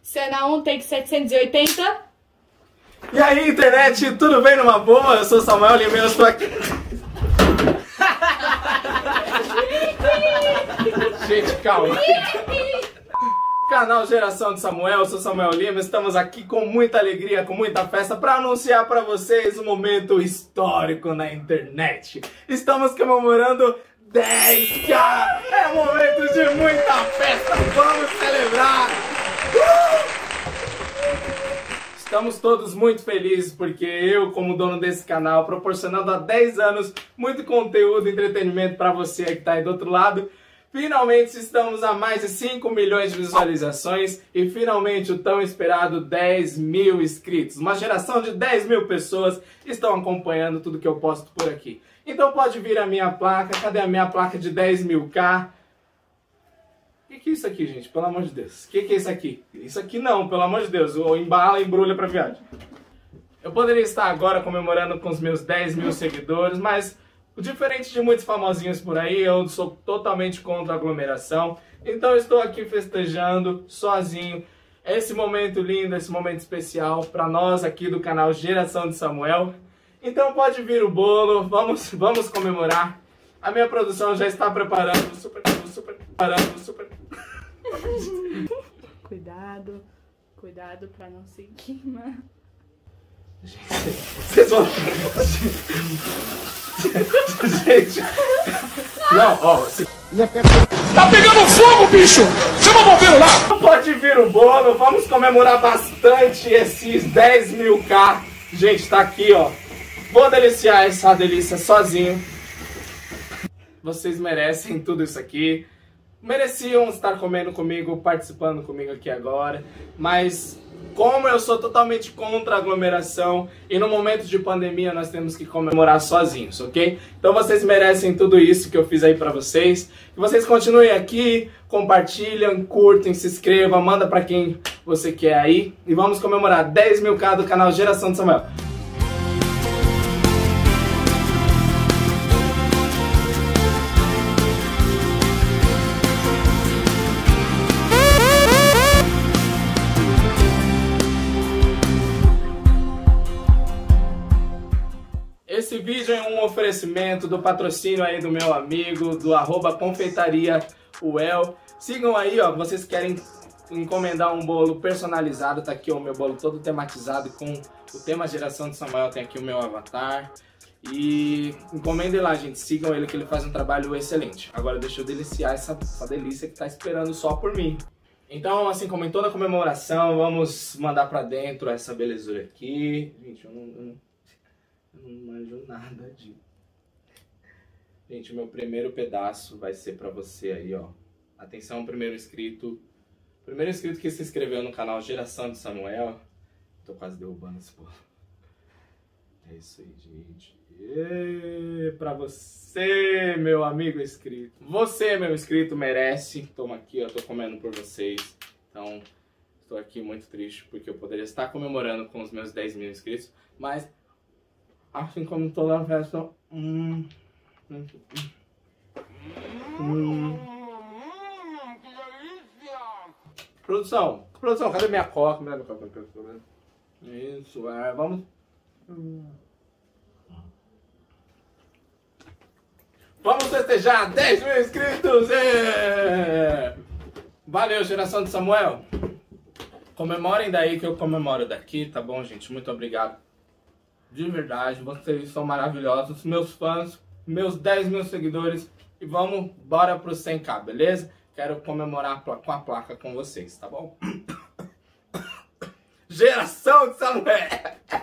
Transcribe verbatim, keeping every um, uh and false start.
Cena um, take setecentos e oitenta. E aí, internet, tudo bem numa boa? Eu sou o Samuel Lima e eu estou aqui... Gente, calma. Canal Geração de Samuel, eu sou Samuel Lima, estamos aqui com muita alegria, com muita festa para anunciar para vocês um momento histórico na internet. Estamos comemorando dez K! É um momento de muita festa, vamos celebrar! Uh! Estamos todos muito felizes porque eu, como dono desse canal, proporcionando há dez anos muito conteúdo e entretenimento para você que está aí do outro lado, finalmente estamos a mais de cinco milhões de visualizações e finalmente o tão esperado dez mil inscritos. Uma geração de dez mil pessoas estão acompanhando tudo que eu posto por aqui. Então pode vir a minha placa. Cadê a minha placa de dez mil K? O que, que é isso aqui, gente? Pelo amor de Deus. O que, que é isso aqui? Isso aqui não, pelo amor de Deus. Ou embala, embrulha pra viagem. Eu poderia estar agora comemorando com os meus dez mil seguidores, mas... diferente de muitos famosinhos por aí, eu sou totalmente contra a aglomeração. Então eu estou aqui festejando sozinho esse momento lindo, esse momento especial para nós aqui do canal Geração de Samuel. Então pode vir o bolo, vamos, vamos comemorar. A minha produção já está preparando, super, super, preparando, super. Cuidado, cuidado para não se queimar. Vocês vão... Gente... Não, ó... Se... Tá pegando fogo, bicho! Chama o bombeiro lá! Pode vir o bolo, vamos comemorar bastante esses dez mil K. Gente, tá aqui, ó. Vou deliciar essa delícia sozinho. Vocês merecem tudo isso aqui. Mereciam estar comendo comigo, participando comigo aqui agora. Mas... como eu sou totalmente contra a aglomeração e no momento de pandemia nós temos que comemorar sozinhos, ok? Então vocês merecem tudo isso que eu fiz aí pra vocês. Que vocês continuem aqui, compartilhem, curtem, se inscrevam, manda pra quem você quer aí. E vamos comemorar dez mil K do canal Geração de Samuel. Esse vídeo é um oferecimento do patrocínio aí do meu amigo, do arroba confeitaria Uel. Sigam aí, ó, vocês querem encomendar um bolo personalizado, tá aqui ó, o meu bolo todo tematizado com o tema Geração de Samuel, tem aqui o meu avatar. E encomendem lá, gente, sigam ele que ele faz um trabalho excelente. Agora deixa eu deliciar essa, essa delícia que tá esperando só por mim. Então, assim como em toda comemoração, vamos mandar pra dentro essa belezura aqui. Gente, eu não... Eu não... Eu não manjo nada de... Gente, o meu primeiro pedaço vai ser pra você aí, ó. Atenção, primeiro inscrito. Primeiro inscrito que se inscreveu no canal Geração de Samuel. Tô quase derrubando esse bolo. É isso aí, gente. E pra você, meu amigo inscrito. Você, meu inscrito, merece. Toma aqui, ó. Tô comendo por vocês. Então, estou aqui muito triste porque eu poderia estar comemorando com os meus dez mil inscritos. Mas... assim como toda festa, hum, hum, hum. Que delícia! Produção, produção, cadê minha coca? Minha coca, isso, é, vamos. Vamos festejar dez mil inscritos! É! Valeu, Geração de Samuel! Comemorem daí que eu comemoro daqui, tá bom, gente? Muito obrigado. De verdade, vocês são maravilhosos, meus fãs, meus dez mil seguidores. E vamos, bora pro cem K, beleza? Quero comemorar com a placa com vocês, tá bom? Geração de Samuel!